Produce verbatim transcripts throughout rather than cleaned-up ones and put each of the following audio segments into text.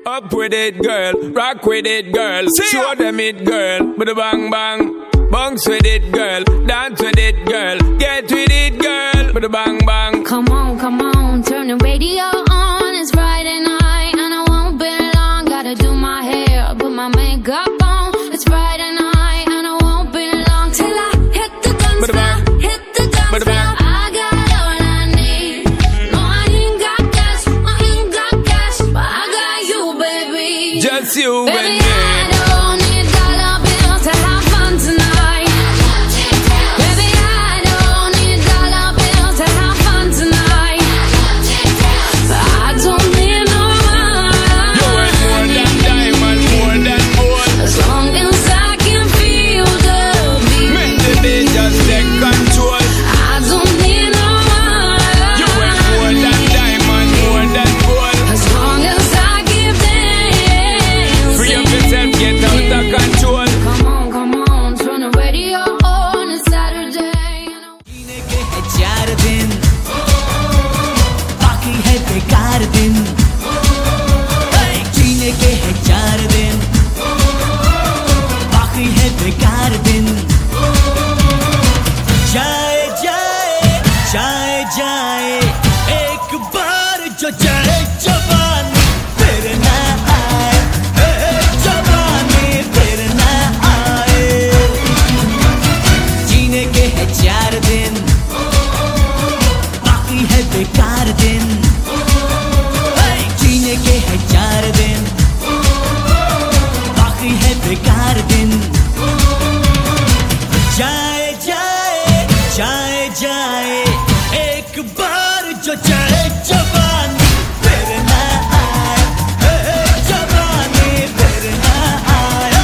Up with it, girl. Rock with it, girl. Show them it, girl. With a bang bang. Bounce with it, girl. Dance with it, girl. Get with it, girl. With a bang bang. Come on, come on. Turn the radio on. It's Friday night and I won't be long. Gotta do my hair, put my makeup on. It's Friday night and I won't be long till I hit the guns now. Hit the guns now. I got all I need. No, I ain't got cash. I ain't got cash, but I got you, baby. Just you baby, and me. I don't need dollar bills to have fun tonight. Baby, I don't need dollar bills to have fun tonight. But I don't need no money. You ain't more than diamond, more than gold. As long as I can feel the beat. Make the beat just take control. I don't need no money. You ain't more than diamond, more than gold. As long as I keep dancing. Free up yourself, get out of control. Come on, come on, turn the radio on. It's Saturday. जीने के है चार दिन, बाकी है बेकार दिन। जीने के है चार दिन, बाकी है बेकार दिन। जाए जाए जाए जाए एक बार जो जाए जवानी फिर ना आए, ए, जवानी फिर ना आए। जीने के है चार दिन, बाकी है बेकार दिन। जीने के है चार दिन, बाकी है बेकार दिन। जाए जाए जाए जाए एक बार जो जाए जवानी फिर ना आए, ए, जवानी फिर ना आए।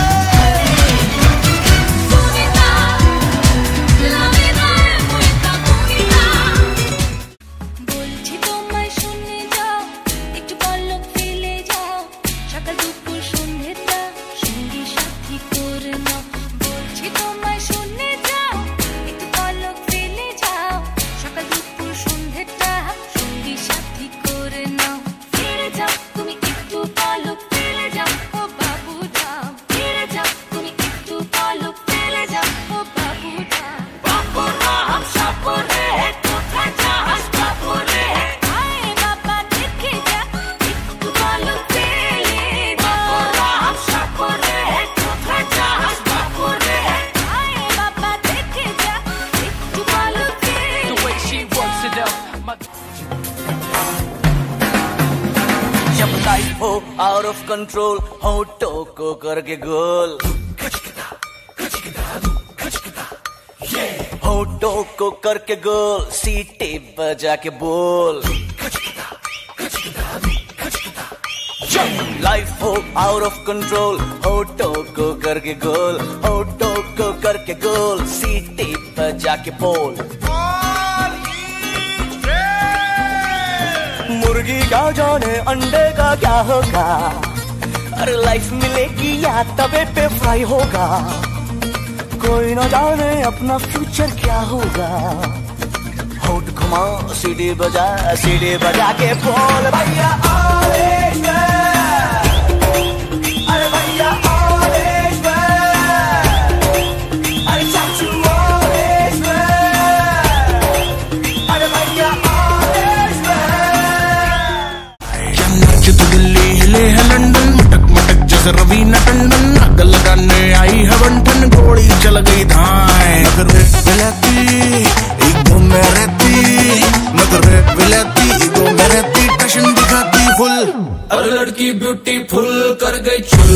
বলছি তোমায় শুনে যাও, একটু পলক ফেলে যাও, সকাল দুপুর সন্ধ্যেটা সঙ্গী সাথী করে নাও। বলছি তোমায় শুনে যাও, একটু পলক ফেলে যাও, সকাল দুপুর সন্ধ্যেটা সঙ্গী সাথী করে নাও। ফিরে যাও তুমি একটু পলক ফেলে যাও, ও বাবুরা ফিরে যাও তুমি একটু পলক ফেলে যাও, ও বাবুরা। বাবুরা হাম সাপুরে কোথায় যাস বাবুরে? আয় বাবা দেখে যা একটু পলক ফেলে যা। বাবুরা হাম সাপুরে কোথায় যাস বাবুরে? আয় বাবা দেখে যা একটু পলক ফেলে। The way she works it out, my जब लाइफ हो आउट ऑफ कंट्रोल, होठों को करके गोल, होठों को करके गोल, सीटे बजा के बोल। लाइफ हो आउट ऑफ कंट्रोल, होठों को करके गोल, होठों को करके गोल, सीटे बजा के बोल। मुर्गी का जाने अंडे का क्या होगा, अरे लाइफ मिलेगी या तवे पे फ्राई होगा। कोई न जाने अपना फ्यूचर क्या होगा। होठ घुमा सीढ़ी बजा, सीढ़ी बजा के बोल भैया all is well, अरे भैया all is well, अरे चाचू all is well, अरे भैया all is well। जो दिल्ली हिले है लंदन, मटक मटक जैसे रवीना टंडन, आग लगाने आई है बंठन, गोली चल गई धाए। नगरे विलाती ईगो में रहती, नगरे विलाती ईगो में रहती, टशन दिखाती फुल, और लड़की ब्यूटीफुल कर गई चुल।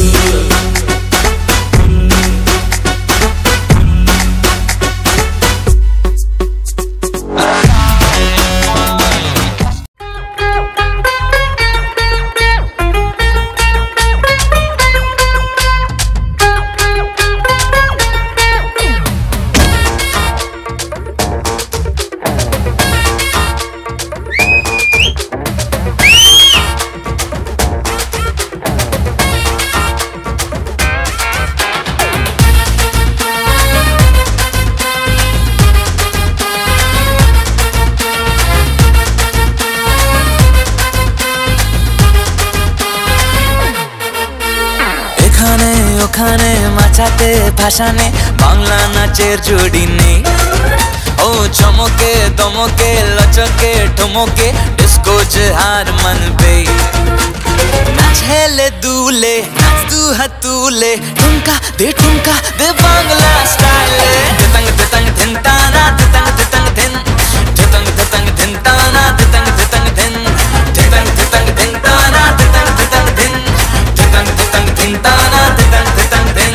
গানখানে মাছাতে ভাসানে বাংলা নাচের জুড়ি নেই ও চমকে দমকে লচকে ঠমকে ডিস্কো জহার मन पे नाच हेले दूले नाच तू हतूले ठुमका दे ठुमका दे बांग्ला स्टाइल दितंग दितंग धिन ताना दितंग दितंग धिन दितंग दितंग धिन ताना दितंग दितंग धिन दितंग दितंग धिन ताना दितंग दितंग धिन दितंग दितंग धिन ताना दितंग दितंग धिन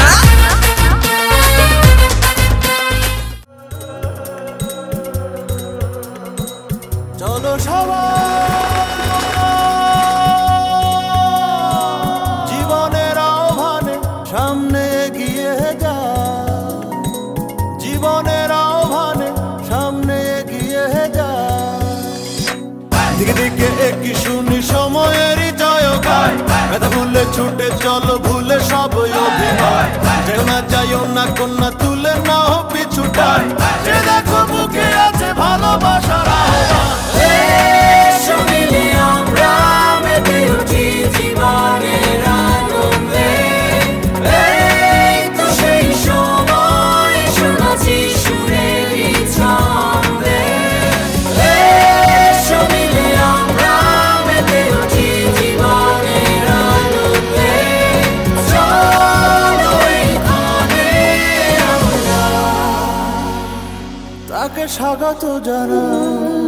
चलो सबाई জীবনের আহ্বানে সামনে এগিয়ে যা জীবনের আহ্বানে সামনে এগিয়ে যা দিকে দিকে একই শুনি সময়েরই জয়গান ব্যথা ভুলে ছুটে চলো ভুলে সব অভিনয় যেও না যাইও না কন্যা তুলে না হো পিছুটাই যে দেখো বুকে আছে ভালোবাসার আহ্বান এসো মিলে আমরা মেতে উঠি জীবনের আনন্দে এই তো সেই সময় শোনাচ্ছি সুরেরই ছন্দে এসো মিলে আমরা মেতে উঠি জীবনের আনন্দে চলো এইখানে আমরা তাকে স্বাগত জানাই